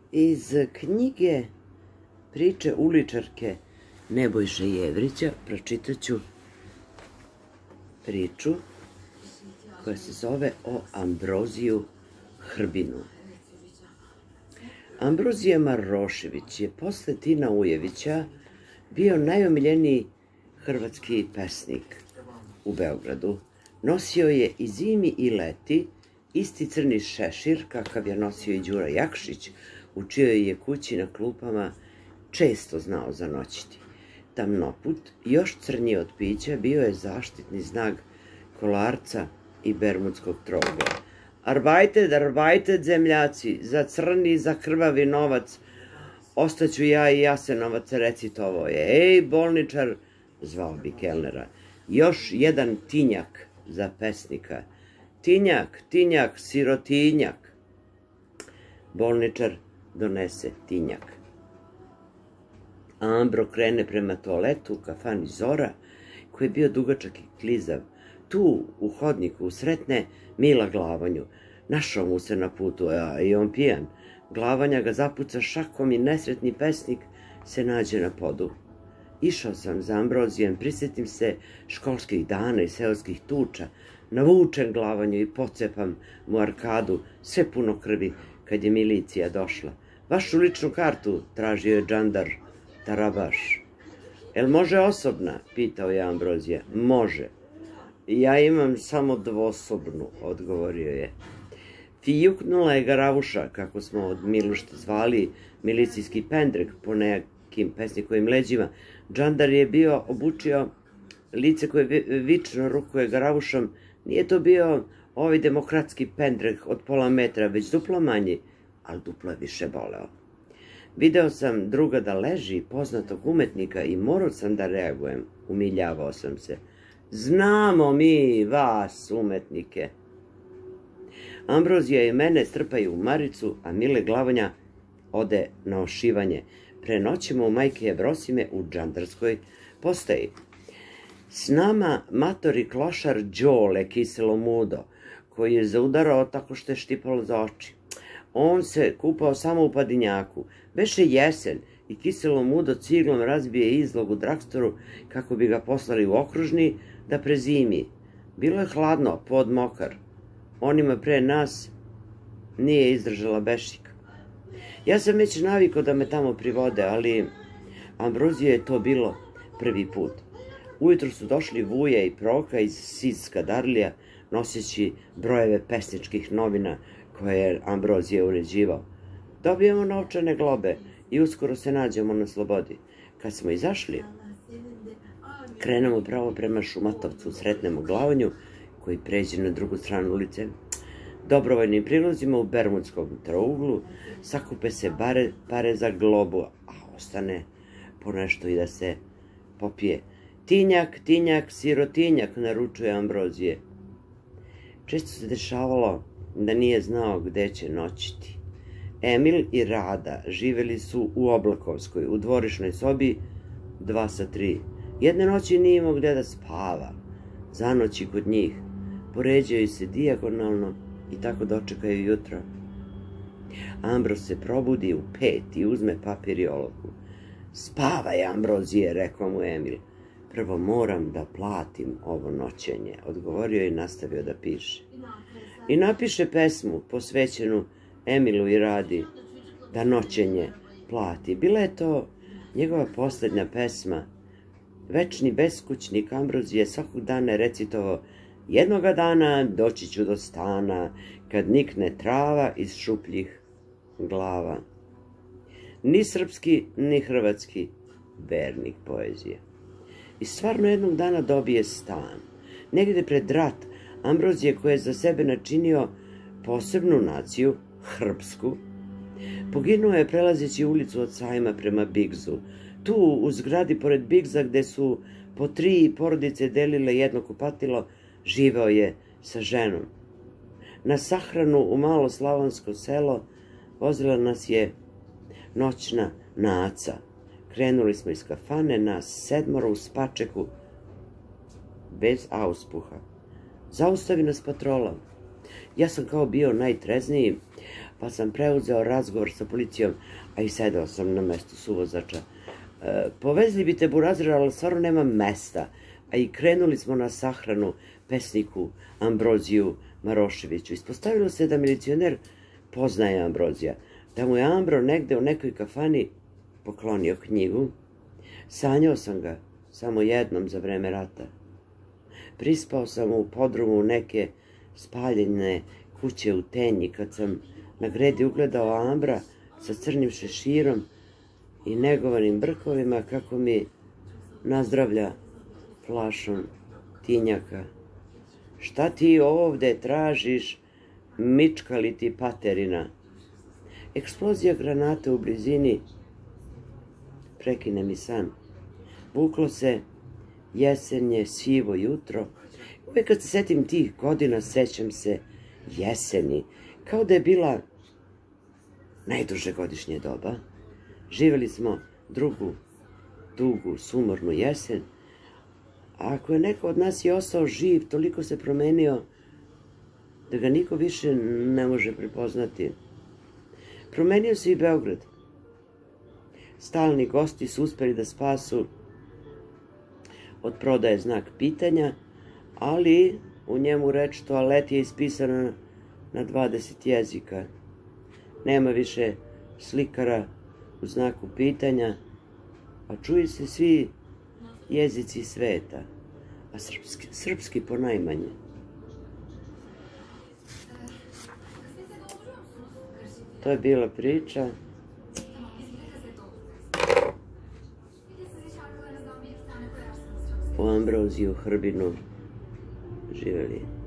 Iz knjige Priče uličarke Nebojše Jevrića pročitat ću priču koja se zove o Ambroziju Hrbinu. Ambrozije Marošević je posle Tina Ujevića bio najomiljeniji hrvatski pesnik u Beogradu. Nosio je i zimi i leti isti crni šešir kakav je nosio i Đura Jakšić, u čijoj je kući na klupama često znao zanoćiti. Tamnoput, još crniji od pića, bio je zaštitni znak Kolarca i Bermudskog trougla. Arbajted, arbajted, zemljaci, za crni, za krvavi novac, ostaću ja i Jasenovac, recitovo je. Ej, bolničar, zvao bi kelnera, još jedan tinjak za pesnika. Tinjak, tinjak, sirotinjak. Bolničar donese tinjak. Ambro krene prema toaletu u kafani Zora, koji je bio dugačak i klizav. Tu, u hodniku, sretne Mila Glavanju. Našao mu se na putu, a i on pijan. Glavanja ga zapuca šakom i nesretni pesnik se nađe na podu. Išao sam za Ambrozijem, prisjetim se školskih dana i seoskih tuča, navučem Glavanju i pocepam mu arkadu, sve puno krvi, kad je milicija došla. Vašu ličnu kartu, tražio je džandar Tarabaš. El može osobna, pitao je Ambrozija. Može. Ja imam samo dvosobnu, odgovorio je. Fijuknula je Garavuša, kako smo od Milušta zvali milicijski pendrek po nekim pesnikovim leđima. Džandar je bio obučio lice koje vično rukuje Garavušom. Nije to bio ovaj demokratski pendrek od pola metra, već duplo manji, ali duplo je više boleo. Video sam druga da leži, poznatog umetnika, i morao sam da reagujem. Umiljavao sam se. Znamo mi vas, umetnike. Ambrozija i mene strpaju u maricu, a Mile Glavanja ode na ošivanje. Prenoćemo u majke Jevrosime u džandarskoj postaji. S nama matori klošar Đole kiselo mudo, koji je zaudarao tako što je štipalo za oči. On se kupao samo u Padinjaku. Beše jesen i kiselo mudo ciglom razbije izlog u Drakstoru kako bi ga poslali u okružni da prezimi. Bilo je hladno, pod mokar. Onima pre nas nije izdržala bešika. Ja sam već navikao da me tamo privode, ali Ambrozije je to bilo prvi put. Ujutro su došli Vuja i Proka iz Siska Darlija, noseći brojeve pesničkih novina koje je Ambrozije uređivao. Dobijemo novčane globe i uskoro se nađemo na slobodi. Kad smo izašli, krenemo pravo prema Šumatovcu, sretnemo Glavanju, koji pređe na drugu stranu ulice. Dobrovoljnim prilozima u Bermudskom trouglu sakupe se pare za globu, a ostane ponešto i da se popije. Tinjak, tinjak, sirotinjak, naručuje Ambrozije. Često se dešavalo da nije znao gde će noćiti. Emil i Rada živeli su u Oblakovskoj, u dvorišnoj sobi 2/3. Jedne noći nije imao gde da spava. Zanoći kod njih. Poređaju se dijagonalno i tako dočekaju jutro. Ambroz se probudi u 5 i uzme papir i olovku. Spavaj, Ambrozije, rekao mu Emil. Prvo moram da platim ovo noćenje, odgovorio i nastavio da piše. I napiše pesmu posvećenu Emilu i Radi da noćenje plati. Bila je to njegova poslednja pesma. Večni beskućnik Ambrozije svakog dana je recitovao: jednoga dana doći ću do stana kad nikne trava iz šupljih glava. Ni srpski, ni hrvatski vernik poezije. I stvarno jednog dana dobije stan. Negde pred rat, Ambrozije, koji je za sebe načinio posebnu naciju, hrbsku, poginuo je prelazeći ulicu od Sajma prema Bigzu. Tu, u zgradi pored Bigza, gde su po 3 porodice delile jedno kupatilo, živeo je sa ženom. Na sahranu u malo slavonsko selo vozila nas je noćna naca. Krenuli smo iz kafane, nas 7 u spačeku, bez auspuha. Zaustavi nas patrola. Ja sam kao bio najtrezniji, pa sam preuzeo razgovor sa policijom, a i sedao sam na mestu suvozača. Povezli bi te burazira, ali stvarno nema mesta, a i krenuli smo na sahranu pesniku Ambroziju Maroševiću. Ispostavilo se da milicioner poznaje Ambrozija, da mu je Ambro negde u nekoj kafani poklonio knjigu. Sanjao sam ga samo jednom za vreme rata. Prispao sam u podrumu neke spaljene kuće u Tenji, kad sam na gredi ugledao Ambra sa crnim šeširom i negovanim brkovima kako mi nazdravlja flašom tinjaka. Šta ti ovde tražiš, mička li ti paterina? Eksplozija granate u blizini prekine mi san. Vuklo se jesenje, sivo jutro. Uvijek kad se setim tih godina, sećam se jeseni, kao da je bila najduže godišnje doba. Živjeli smo drugu, dugu, sumornu jesen, a ako je neko od nas i ostao živ, toliko se promenio da ga niko više ne može prepoznati. Promenio se i Beograd. Stalni gosti su uspeli da spasu od prodaje znak pitanja, ali u njemu reč toalet je ispisana na 20 jezika. Nema više slikara u znaku pitanja, a čuju se svi jezici sveta, a srpski ponajmanje. To je bila priča. O Ambroziju Hrbinu. Živeli.